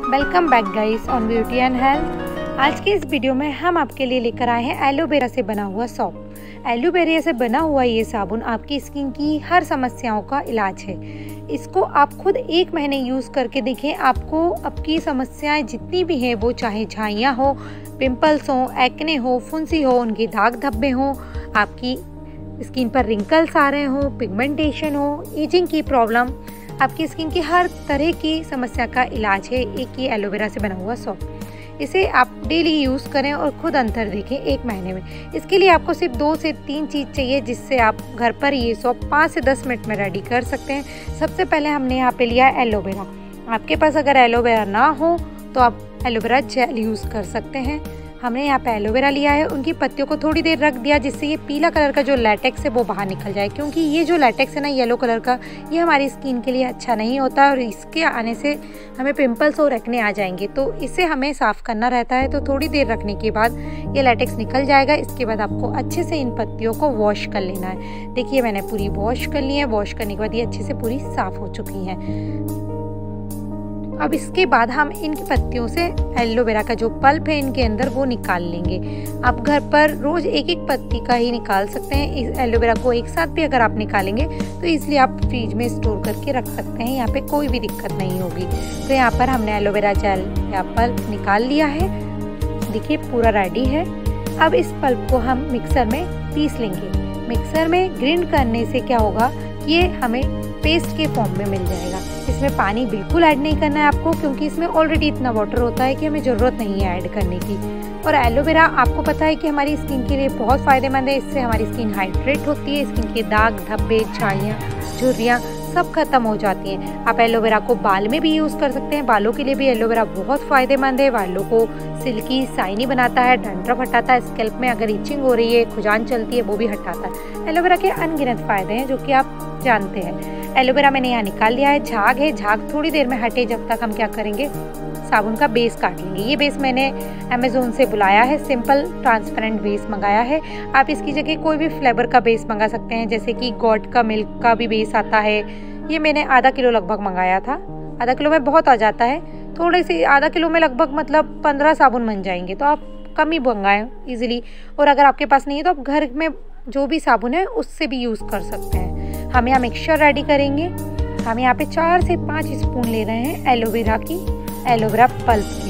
Welcome back guys on beauty and health. आज की इस वीडियो में हम आपके लिए लेकर आए हैं एलोवेरा से बना हुआ सॉप। एलोवेरा से बना हुआ ये साबुन आपकी स्किन की हर समस्याओं का इलाज है। इसको आप खुद 1 महीने यूज़ करके देखें, आपको आपकी समस्याएं जितनी भी हैं, वो चाहे झाइयाँ हो, पिंपल्स हो, एक्ने हो, फुंसी हो, उनके दाग धब्बे हो, आपकी स्किन पर रिंकल्स आ रहे हो, पिगमेंटेशन हो, एजिंग की प्रॉब्लम, आपकी स्किन की हर तरह की समस्या का इलाज है एक ये एलोवेरा से बना हुआ सॉप। इसे आप डेली यूज़ करें और खुद अंतर देखें 1 महीने में। इसके लिए आपको सिर्फ 2 से 3 चीज़ चाहिए, जिससे आप घर पर ये सॉप 5 से 10 मिनट में रेडी कर सकते हैं। सबसे पहले हमने यहाँ पे लिया एलोवेरा। आपके पास अगर एलोवेरा ना हो तो आप एलोवेरा जेल यूज़ कर सकते हैं। हमने यहाँ पे एलोवेरा लिया है, उनकी पत्तियों को थोड़ी देर रख दिया जिससे ये पीला कलर का जो लैटेक्स है वो बाहर निकल जाए, क्योंकि ये जो लैटेक्स है ना येलो कलर का, ये हमारी स्किन के लिए अच्छा नहीं होता और इसके आने से हमें पिंपल्स और एक्ने आ जाएंगे। तो इसे हमें साफ़ करना रहता है। तो थोड़ी देर रखने के बाद ये लैटेक्स निकल जाएगा। इसके बाद आपको अच्छे से इन पत्तियों को वॉश कर लेना है। देखिए मैंने पूरी वॉश कर ली है। वॉश करने के बाद ये अच्छे से पूरी साफ़ हो चुकी हैं। अब इसके बाद हम इनकी पत्तियों से एलोवेरा का जो पल्प है इनके अंदर वो निकाल लेंगे। आप घर पर रोज़ 1-1 पत्ती का ही निकाल सकते हैं। इस एलोवेरा को एक साथ भी अगर आप निकालेंगे तो इसलिए आप फ्रिज में स्टोर करके रख सकते हैं। यहाँ पे कोई भी दिक्कत नहीं होगी। तो यहाँ पर हमने एलोवेरा जेल या पल्प निकाल लिया है। देखिए पूरा रेडी है। अब इस पल्प को हम मिक्सर में पीस लेंगे। मिक्सर में ग्राइंड करने से क्या होगा, ये हमें पेस्ट के फॉर्म में मिल जाएगा। इसमें पानी बिल्कुल ऐड नहीं करना है आपको, क्योंकि इसमें ऑलरेडी इतना वाटर होता है कि हमें ज़रूरत नहीं है ऐड करने की। और एलोवेरा आपको पता है कि हमारी स्किन के लिए बहुत फ़ायदेमंद है। इससे हमारी स्किन हाइड्रेट होती है, स्किन के दाग धब्बे, झाइयाँ, झुर्रियाँ सब खत्म हो जाती हैं। आप एलोवेरा को बाल में भी यूज़ कर सकते हैं। बालों के लिए भी एलोवेरा बहुत फ़ायदेमंद है। बालों को सिल्की शाइनी बनाता है, डंड्रफ हटाता है, स्कैल्प में अगर इचिंग हो रही है, खुजान चलती है, वो भी हटाता है। एलोवेरा के अनगिनत फ़ायदे हैं जो कि आप जानते हैं। एलोवेरा मैंने यहाँ निकाल लिया है। झाग है, झाग थोड़ी देर में हटे जब तक हम क्या करेंगे, साबुन का बेस काट लेंगे। ये बेस मैंने अमेज़ोन से बुलाया है, सिंपल ट्रांसपेरेंट बेस मंगाया है। आप इसकी जगह कोई भी फ्लेवर का बेस मंगा सकते हैं, जैसे कि गॉड का मिल्क का भी बेस आता है। ये मैंने आधा किलो लगभग मंगाया था। आधा किलो में बहुत आ जाता है। थोड़े से आधा किलो में लगभग मतलब 15 साबुन बन जाएंगे, तो आप कम ही मंगाएं ईजिली। और अगर आपके पास नहीं है तो आप घर में जो भी साबुन है उससे भी यूज़ कर सकते हैं। हम यहाँ मिक्सचर रेडी करेंगे। हम यहाँ पे 4 से 5 स्पून ले रहे हैं एलोवेरा पल्प की।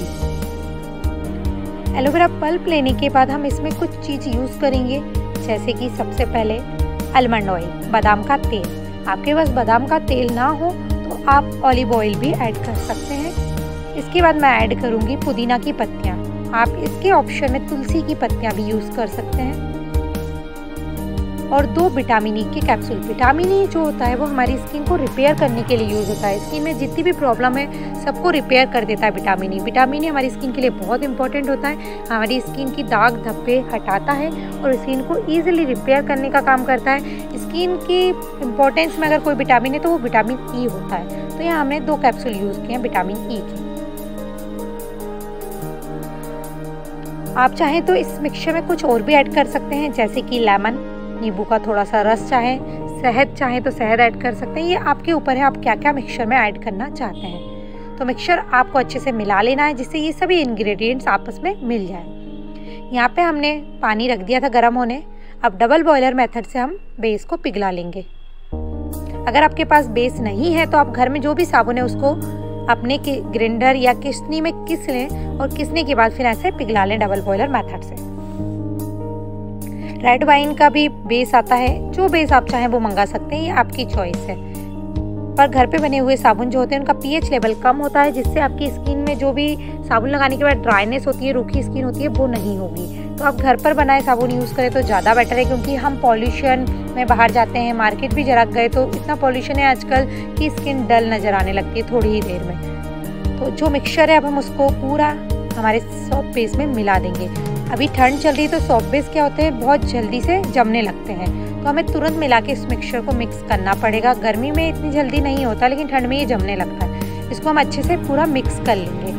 एलोवेरा पल्प लेने के बाद हम इसमें कुछ चीज़ यूज़ करेंगे, जैसे कि सबसे पहले आलमंड ऑयल, बादाम का तेल। आपके पास बादाम का तेल ना हो तो आप ऑलिव ऑयल भी ऐड कर सकते हैं। इसके बाद मैं ऐड करूँगी पुदीना की पत्तियाँ। आप इसके ऑप्शन में तुलसी की पत्तियाँ भी यूज़ कर सकते हैं। और 2 विटामिन ई के कैप्सूल। विटामिन ई जो होता है वो हमारी स्किन को रिपेयर करने के लिए यूज़ होता है। स्किन में जितनी भी प्रॉब्लम है सबको रिपेयर कर देता है विटामिन ई। विटामिन ई हमारी स्किन के लिए बहुत इंपॉर्टेंट होता है। हमारी स्किन की दाग धब्बे हटाता है और स्किन को ईजिली रिपेयर करने का काम करता है। स्किन की इम्पोर्टेंस में अगर कोई विटामिन है तो वो विटामिन ई होता है। तो यहाँ हमने 2 कैप्सूल यूज़ किए हैं विटामिन ई के। आप चाहें तो इस मिक्सचर में कुछ और भी ऐड कर सकते हैं, जैसे कि लेमन, नींबू का थोड़ा सा रस, शहद चाहे तो शहद ऐड कर सकते हैं। ये आपके ऊपर है, आप क्या क्या मिक्सचर में ऐड करना चाहते हैं। तो मिक्सचर आपको अच्छे से मिला लेना है, जिससे ये सभी इंग्रेडिएंट्स आपस में मिल जाए। यहाँ पे हमने पानी रख दिया था गर्म होने। अब डबल बॉयलर मेथड से हम बेस को पिघला लेंगे। अगर आपके पास बेस नहीं है तो आप घर में जो भी साबुन है उसको अपने ग्राइंडर या किसनी में किस लें और किसने के बाद फिर ऐसे पिघला लें डबल बॉयलर मेथड से। रेड वाइन का भी बेस आता है, जो बेस आप चाहें वो मंगा सकते हैं, ये आपकी चॉइस है। पर घर पे बने हुए साबुन जो होते हैं उनका पीएच लेवल कम होता है, जिससे आपकी स्किन में जो भी साबुन लगाने के बाद ड्राइनेस होती है, रूखी स्किन होती है, वो नहीं होगी। तो आप घर पर बनाए साबुन यूज़ करें तो ज़्यादा बेटर है, क्योंकि हम पॉल्यूशन में बाहर जाते हैं, मार्केट भी जरा गए तो इतना पॉल्यूशन है आजकल कि स्किन डल नज़र आने लगती है थोड़ी ही देर में। तो जो मिक्सचर है अब हम उसको पूरा हमारे सॉप बेस में मिला देंगे। अभी ठंड चल रही है तो सॉप बेस क्या होते हैं, बहुत जल्दी से जमने लगते हैं, तो हमें तुरंत मिला के इस मिक्सचर को मिक्स करना पड़ेगा। गर्मी में इतनी जल्दी नहीं होता, लेकिन ठंड में ये जमने लगता है। इसको हम अच्छे से पूरा मिक्स कर लेंगे।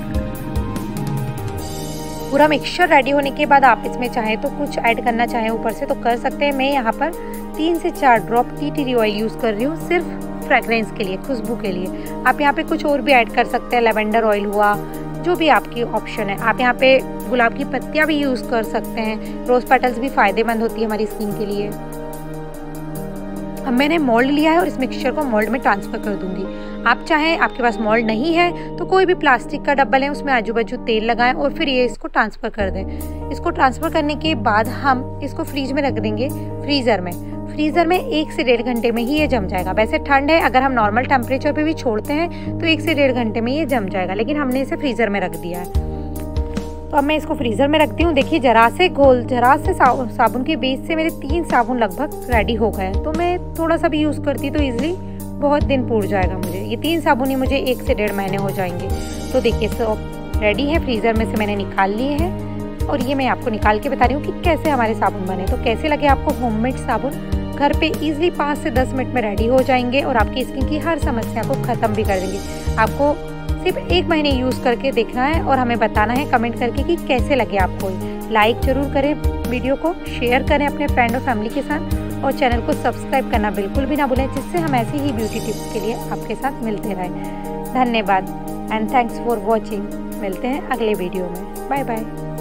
पूरा मिक्सचर रेडी होने के बाद आप इसमें चाहें तो कुछ ऐड करना चाहें ऊपर से तो कर सकते हैं। मैं यहाँ पर 3 से 4 drop tea tree oil use कर रही हूँ, सिर्फ फ्रेगरेंस के लिए, खुशबू के लिए। आप यहाँ पे कुछ और भी ऐड कर सकते हैं, लेवेंडर ऑयल हुआ, जो भी आपकी ऑप्शन है। आप यहाँ पे गुलाब की पत्तियाँ भी यूज़ कर सकते हैं। रोज़ पेटल्स भी फ़ायदेमंद होती है हमारी स्किन के लिए। अब मैंने मोल्ड लिया है और इस मिक्सचर को मोल्ड में ट्रांसफ़र कर दूंगी। आप चाहें, आपके पास मोल्ड नहीं है तो कोई भी प्लास्टिक का डब्बा लें, उसमें आजू बाजू तेल लगाएं और फिर ये इसको ट्रांसफ़र कर दें। इसको ट्रांसफ़र करने के बाद हम इसको फ्रीज में रख देंगे, फ्रीज़र में। फ्रीज़र में 1 से 1.5 घंटे में ही ये जम जाएगा। वैसे ठंड है, अगर हम नॉर्मल टेम्परेचर पे भी छोड़ते हैं तो 1 से 1.5 घंटे में ये जम जाएगा, लेकिन हमने इसे फ्रीज़र में रख दिया है। तो अब मैं इसको फ्रीज़र में रखती हूँ। देखिए जरा से साबुन के बेस से मेरे 3 साबुन लगभग रेडी हो गए। तो मैं थोड़ा सा भी यूज़ करती तो ईजिली बहुत दिन पूर जाएगा मुझे। ये 3 साबुन ही मुझे 1 से 1.5 महीने हो जाएंगे। तो देखिए सब रेडी है, फ्रीज़र में से मैंने निकाल लिए हैं और ये मैं आपको निकाल के बता रही हूँ कि कैसे हमारे साबुन बने। तो कैसे लगे आपको होममेड साबुन? घर पे ईजिली 5 से 10 मिनट में रेडी हो जाएंगे और आपकी स्किन की हर समस्या को ख़त्म भी कर देंगे। आपको सिर्फ 1 महीने यूज़ करके देखना है और हमें बताना है कमेंट करके कि कैसे लगे आपको। लाइक ज़रूर करें, वीडियो को शेयर करें अपने फ्रेंड और फैमिली के साथ और चैनल को सब्सक्राइब करना बिल्कुल भी ना भूलें, जिससे हम ऐसे ही ब्यूटी टिप्स के लिए आपके साथ मिलते रहें। धन्यवाद एंड थैंक्स फॉर वॉचिंग। मिलते हैं अगले वीडियो में। Bye bye.